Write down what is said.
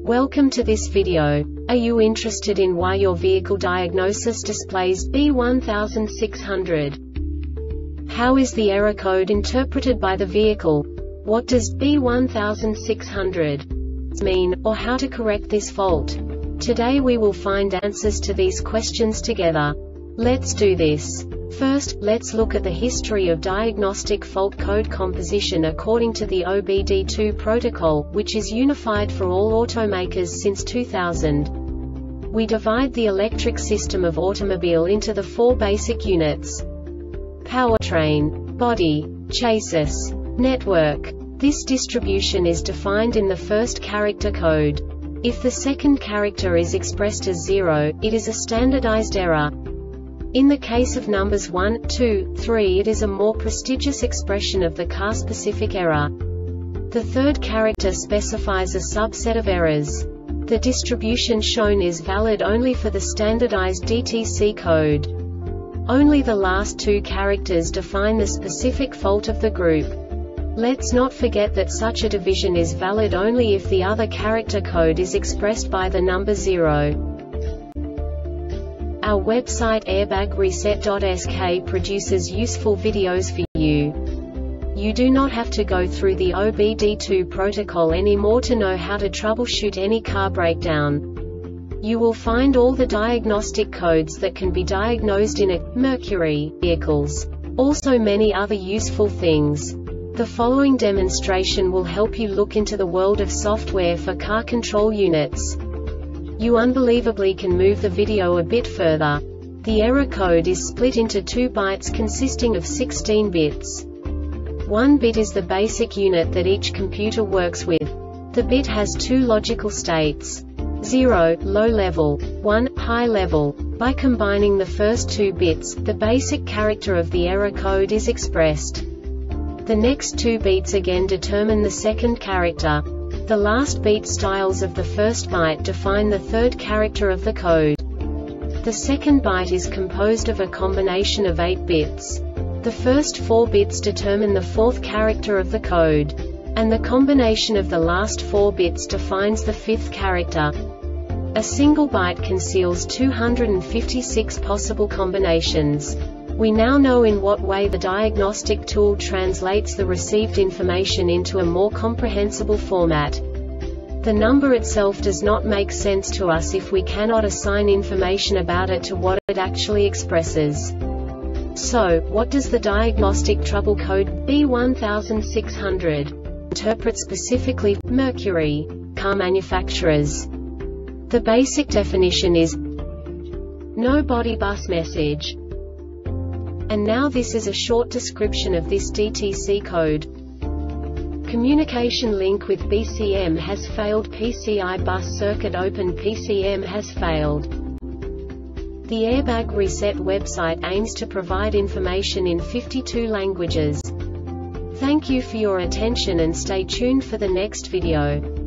Welcome to this video. Are you interested in why your vehicle diagnosis displays B1600? How is the error code interpreted by the vehicle? What does B1600 mean, or how to correct this fault? Today we will find answers to these questions together. Let's do this. First, let's look at the history of diagnostic fault code composition according to the OBD2 protocol, which is unified for all automakers since 2000. We divide the electric system of automobile into the four basic units: powertrain, body, chassis, network. This distribution is defined in the first character code. If the second character is expressed as 0, it is a standardized error. In the case of numbers 1, 2, 3, it is a more prestigious expression of the car-specific error. The third character specifies a subset of errors. The distribution shown is valid only for the standardized DTC code. Only the last two characters define the specific fault of the group. Let's not forget that such a division is valid only if the other character code is expressed by the number 0. Our website airbagreset.sk produces useful videos for you. You do not have to go through the OBD2 protocol anymore to know how to troubleshoot any car breakdown. You will find all the diagnostic codes that can be diagnosed in a Mercury vehicles. Also many other useful things. The following demonstration will help you look into the world of software for car control units. You unbelievably can move the video a bit further. The error code is split into 2 bytes consisting of 16 bits. 1 bit is the basic unit that each computer works with. The bit has 2 logical states: 0, low level, 1, high level. By combining the first 2 bits, the basic character of the error code is expressed. The next 2 beats again determine the second character. The last beat styles of the first byte define the third character of the code. The second byte is composed of a combination of 8 bits. The first 4 bits determine the fourth character of the code. And the combination of the last 4 bits defines the fifth character. A single byte conceals 256 possible combinations. We now know in what way the diagnostic tool translates the received information into a more comprehensible format. The number itself does not make sense to us if we cannot assign information about it to what it actually expresses. So, what does the diagnostic trouble code B1600 interpret specifically for Mercury car manufacturers? The basic definition is no body bus message. And now this is a short description of this DTC code. Communication link with BCM has failed. PCI bus circuit open. PCM has failed. The Airbag Reset website aims to provide information in 52 languages. Thank you for your attention and stay tuned for the next video.